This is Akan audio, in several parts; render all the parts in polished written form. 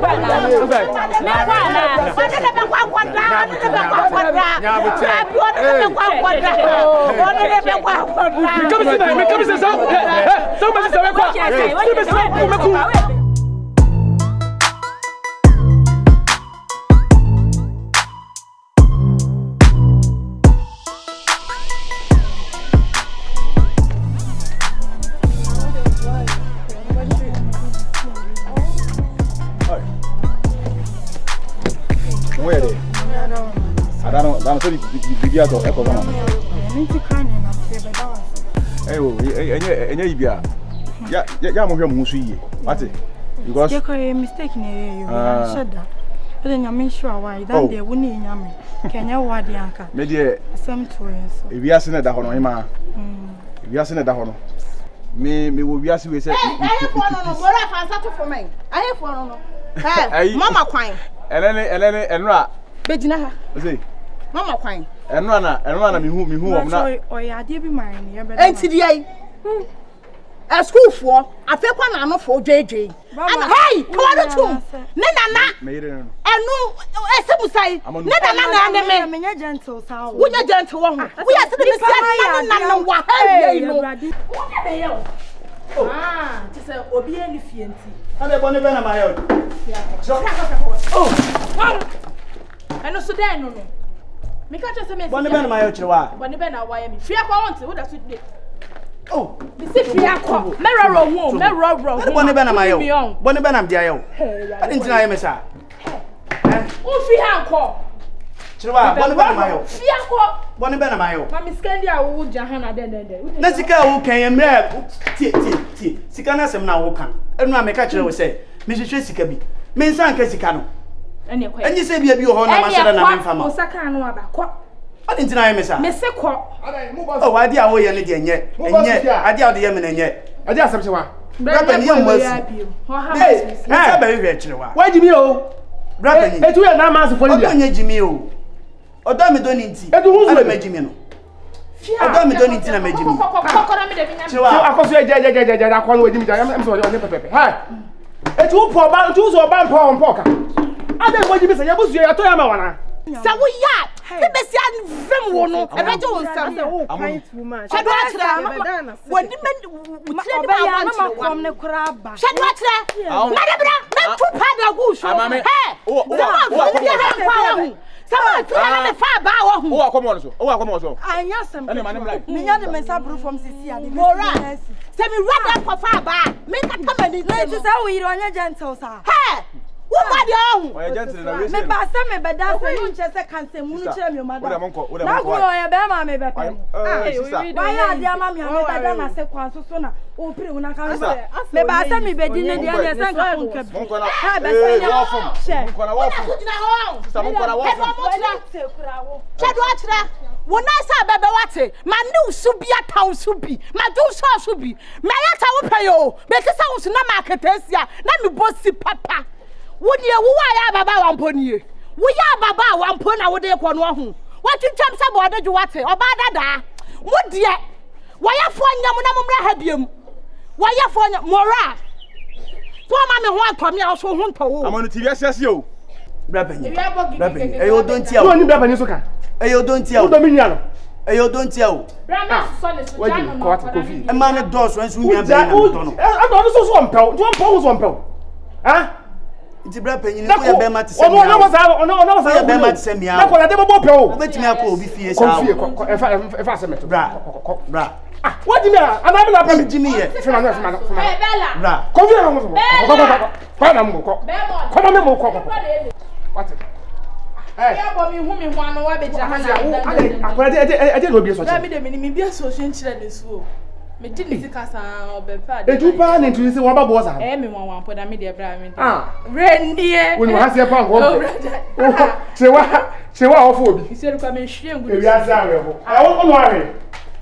Yeah, I'm here, Mushi. What's it? Because you're mistaken. You said that. But then I'm sure why that they wouldn't in Yammy. Can you what the anchor? Maybe some twins. If you are seen at the Honor, if you are seen at the Honor, me will be asking. I have one on what for me. I have one on Mama Quine. And Ra. Bedina. Mama Quine. And run, me who I'm not. Or I did be mine. And today. A school for a fair one, I'm not for JJ. And hey, come on, too. Nana, made it. And no, as I say, Nana, gentle, we are gentle. We are sitting in what ah, just a obedient fiancé. And I want to be my own. Oh, and also then, no. Me catch us a man, one of my own, one of my own, fear quality, what does it do? Oh, this is Fiaco, Merrow, Merrow, Bonnebenamayo, Bonnebenam Dio. I didn't deny him, sir. Oh, Fiaco, Bonnebenamayo, Fiaco, Bonnebenamayo, Mammy Scandia, would Johanna, then. Nessica, who came there, Sicanas, and now can. And now, my catcher will say, Mrs. Jessica, Miss Ancasicano. And you say, be a new home, I'm Osaka. I didn't deny me, sir. Miss Sequo. Oh, I did away anything yet. And yet, I doubt the Yemen yet. I just have to want. Rapping young was happy. Hey, I'm very rich. Why do you know? Rapping, it's real now, Master for Jimmy. Or damn it, don't need to. I don't make Jimmy. I don't need to make Jimmy. I was a judge. I call with Jimmy. I'm sorry, on the paper. Hi. It's all for about 2 or about poker. I don't want you to say, I was here at Toyama. So we are. The best from one. I bet you something. I'm too much. When the men come the crab. Shut up, Madame, two paddle goose. Hey, someone far bow. Oh, come on. I know some. Me had the message from Cecilia. Mora. Send me right up for far bar. Make a company. Let's just how we run a gentle, sir. Hey. What are you? Me pass me better so you just can't say much me mother. Now go ya be ma me be. Why are the mama me better na say kwan so na o pre una kan me pass me be di ne dia ne say ka kun ka. Ha be say ya she. Mon kona wo fu. Sa mon kona wo fu. She do atira. Wona sa bebe wate ma new subi ataw subi ma do so subi ma ya ta wo payo be se sa wo na market asia na me bosi papa. Would you why Baba Wamponi? We are Baba Wampona, would they call one? What you jump some did you watch or bad? Would dear? Why are for Yamunamra Habium? Why are for Mora? Poor mamma want from me also won't go. I'm on the TV, says you. Rapping, you don't tell any Babanisuka. You don't tell Dominion. You don't tell. What you caught coffee? A man at doors when we are there. I'm also swamp, 1 pound. Huh? It's a brapin, you know, Bema to send me. No, no, Bema to send me out. What do you mean? I'm not Jimmy. What? Hey, I didn't be so. Let me be a social children. Me didn't see casa or bepa. The 2 pound into this one was a one for the media brand. Ah, Randy, when you have your pound, say what? Say what for me? He said, come and shame with your I won't worry.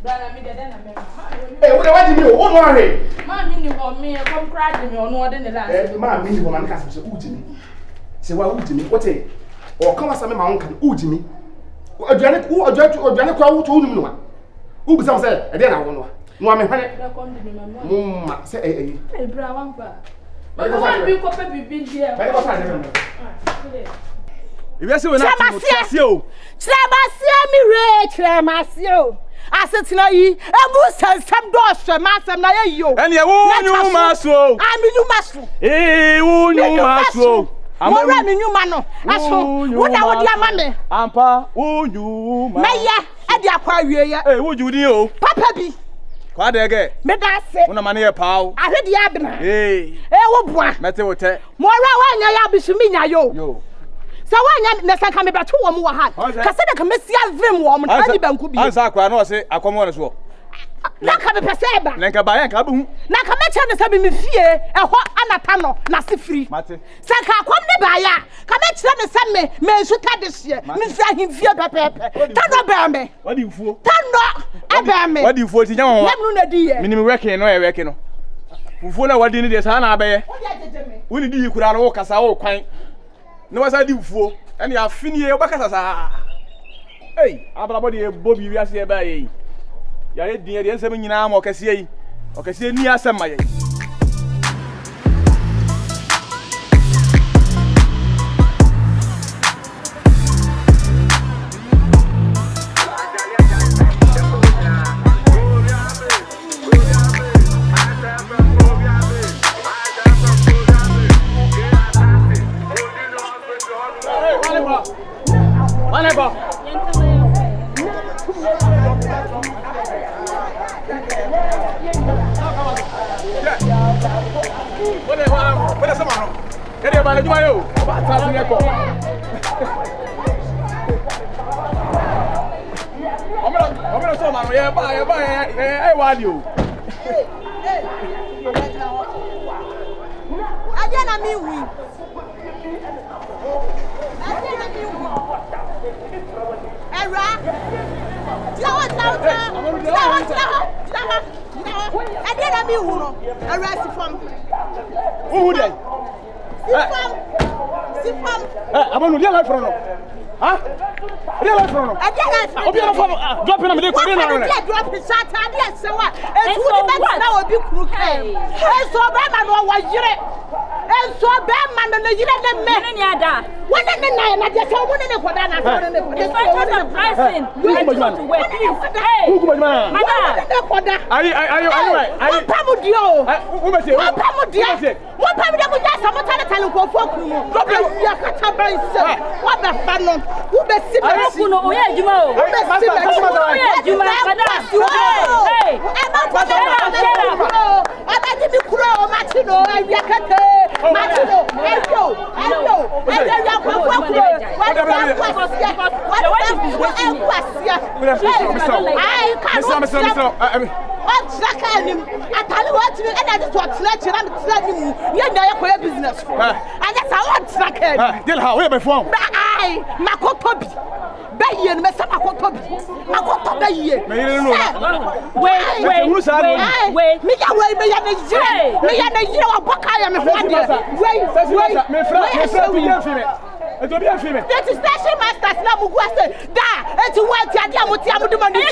Hey, what do you mean? Won't worry. Mammy, you want me, come cry me or no, then the last. Mammy, woman, cast me. Say what would me? What a or come as a man can oot me. A Janet who a judge or Janet crowd told him no one. Who be some say, and then I won't know. No, I'm a say, If you say we not Tremacio. Asetina yi emu sensem do hwemasem na ye yo. And you won't maso. I'm you maso. Won't maso. I'm a new man. Aso. What I would ya mame. Ampa, you Maya, e dia kwa wie. Eh, wo judi o. Papa bi. Kwa de ge. Me da se. Una mane ye paw. Ahwede ya bena. Wo boa. Mete wo te. Mo ra wa nya ya bisumi nya yo. Yo. Sa wanya na san ka me beto wo mo wa ha. Ka se de ka mesia vim wo mo na di banku bi. Ansa akwa na o se akomo ne so. Na ka me pese ba. Na ka ba yan ka bu. Na ka me che ne se bi me fie eho anata no na se firi. Mate. Sa ka akom ne ba ya. Ka me che ne se me nsu ta de hye. Me fi ahimfie pepepe. Ta no ba me. Wadi ufuo. Ta no aba me. Wadi ufuo ti nya won wa. Nemnu na di ye. Minimum working no e working no. Ufuo na wadi ni de sa na abaye. Woni di yikura no wo kasa wo kwan. No wasa di ufuo. And you are finished. Hey, everybody, Bobby, we are here by ye. You are dear, the answer in arm or Cassie. Or Cassie near some my. What is someone? Get your body, you I'm going to show my I want you. I didn't mean we. I didn't mean who arrested from who they? I'm on the other front. Huh? Real life front. I didn't drop in a minute. Drop his shot. I didn't say what. And who the man now will be crooked. And so bad man was here. And so bad man and the year. What the nine? I just want to know what I'm going to do. Pricing. You have to work. Hey, what Pamudio? What Pamudio? What Pamudio? Someone tell the for what the fun? Who be sick? I don't know. Yeah, you know. Who be sick? You know. Hey, I bet you crow, Martino, and Yakate, Martino, I tell you what, and I just want to let you know you're not business. And that's how I'm tracking. Tell how we're before. I, Makotobi. Baye and Messa Makotobi. Makotobi. Wait. Me away, me and the Jay. Me and the Yellow Baka and that is special masters now Mugwase. Da, it's what Yadiamu Mani.